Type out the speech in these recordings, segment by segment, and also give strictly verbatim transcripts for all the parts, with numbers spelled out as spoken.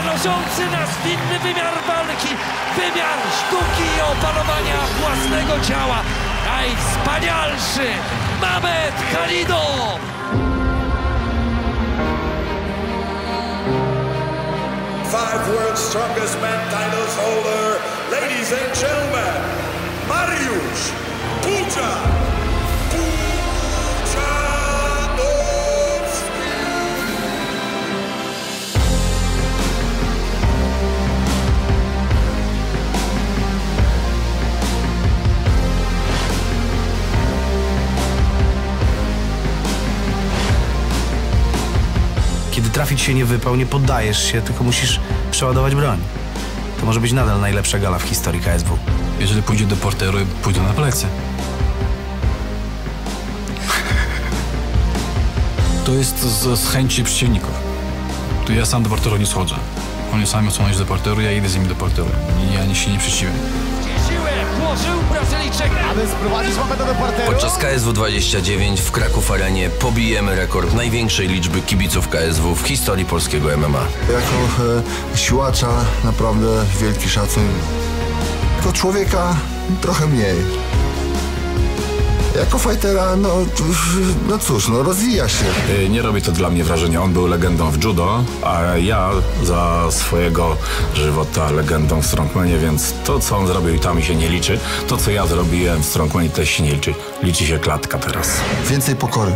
przenoszący nas w inny wymiar walki, wymiar sztuki i opanowania własnego ciała, najwspanialszy Mamed Khalidov! Five World's Strongest Man titles holder, ladies and gentlemen, Mariusz Pucha! Kiedy trafić się nie wypał, nie poddajesz się, tylko musisz przeładować broń. To może być nadal najlepsza gala w historii K S W. Jeżeli pójdzie do porteru, pójdę na plecy. To jest z, z chęci przeciwników. To ja sam do porteru nie schodzę. Oni sami chcą iść do porteru, ja idę z nimi do porteru. Ja się nie przeciwiam. Aby sprowadzić Mameda do parteru. Podczas K S W dwadzieścia dziewięć w Kraków Arenie pobijemy rekord największej liczby kibiców K S W w historii polskiego M M A. Jako e, siłacza naprawdę wielki szacun. Jako człowieka trochę mniej. Jako fightera, no, no cóż, no rozwija się. Nie robi to dla mnie wrażenia. On był legendą w judo, a ja za swojego żywota legendą w strongmanie, więc to, co on zrobił i tam się nie liczy. To, co ja zrobiłem w strongmanie, też się nie liczy. Liczy się klatka teraz. Więcej pokory.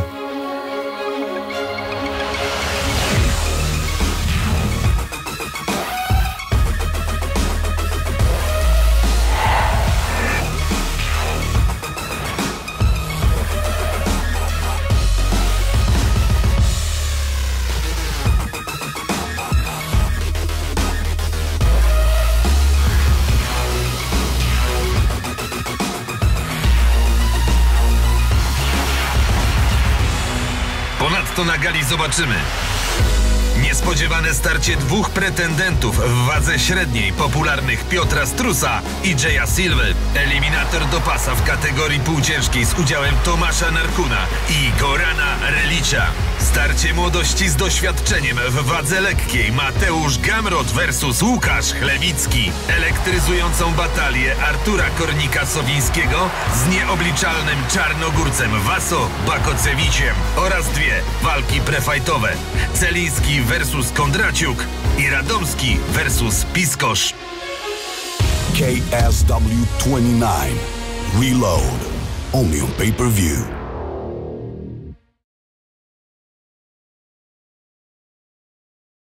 Ponadto na gali zobaczymy niespodziewane starcie dwóch pretendentów w wadze średniej popularnych Piotra Strusa i Jaya Silwy. Eliminator do pasa w kategorii półciężkiej z udziałem Tomasza Narkuna i Gorana Relicza. Starcie młodości z doświadczeniem w wadze lekkiej Mateusz Gamrot versus Łukasz Chlewicki. Elektryzującą batalię Artura Kornika-Sowińskiego z nieobliczalnym czarnogórcem Waso Bakocewiciem oraz dwie walki prefajtowe. Celiński versus Kondraciuk i Radomski versus Piskosz. K S W twenty-nine Reload, only on pay-per-view.